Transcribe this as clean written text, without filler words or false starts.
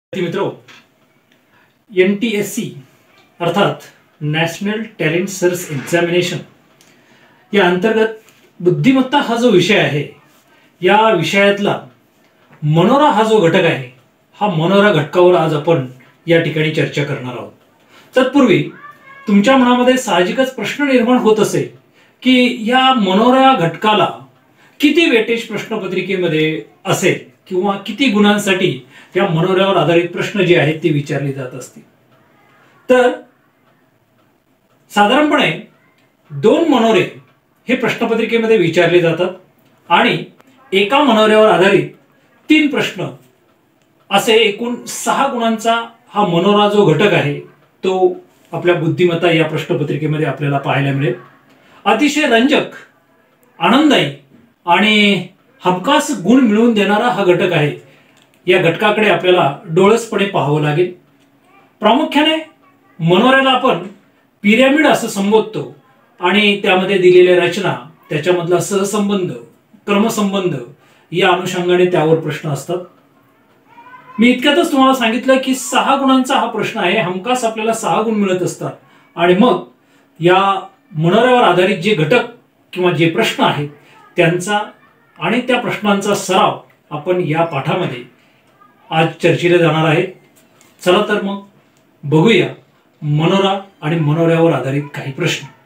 मित्रों, NTSC अर्थात national talent search examination या अंतर्गत बुद्धिमत्ता हा जो विषय आहे, या विषयातला मनोरा हा जो घटक आहे, हा मनोरा घटकावर आज आपण या ठिकाणी चर्चा करणार आहोत। तत्पूर्वी तुमच्या मनामध्ये साहजिकच प्रश्न निर्माण होत असेल की या मनोरा घटकाला किती वेटेज प्रश्नपत्रिकेमध्ये असेल किंवा किती गुणांसाठी या मनोऱ्यावर आधारित प्रश्न जे आहेत ते विचारले जात असतील। तर साधारणपणे 2 मनोरे हे प्रश्नपत्रिकेमध्ये विचारले जातात आणि एका मनोऱ्यावर आधारित 3 प्रश्न असे एकूण 6 गुणांचा हा मनोरा जो घटक आहे तो आपल्या बुद्धिमत्ता या प्रश्नपत्रिकेमध्ये आपल्याला पाहायला मिळेल। अतिशय रंजक, आनंददायी आणि हमखास गुण मिळवून देणारा हा घटक आहे। या घटकाकडे आपल्याला डोळसपणे पाहावं लागेल। प्रामुख्याने मनोऱ्याला आपण पिरॅमिड असं संबोधतो आणि त्यामध्ये दिलेल्या रचना, त्याच्यामधला सहसंबंध, क्रमसंबंध या अनुषंगाने त्यावर प्रश्न असतात। मी इतक्यातच तुम्हाला सांगितलं की 6 गुणांचा हा प्रश्न आहे। हमखास आपल्याला 6 गुण मिळत असतात आणि मग या मनोऱ्यावर आधारित जे घटक किंवा जे प्रश्न आहेत त्यांचा आणि त्या प्रश्नांचा सराव आपण या पाठामध्ये आज चर्चेला जाणार आहे। चला तर मग बघूया मनोरा आणि मनोऱ्यावर आधारित काही प्रश्न।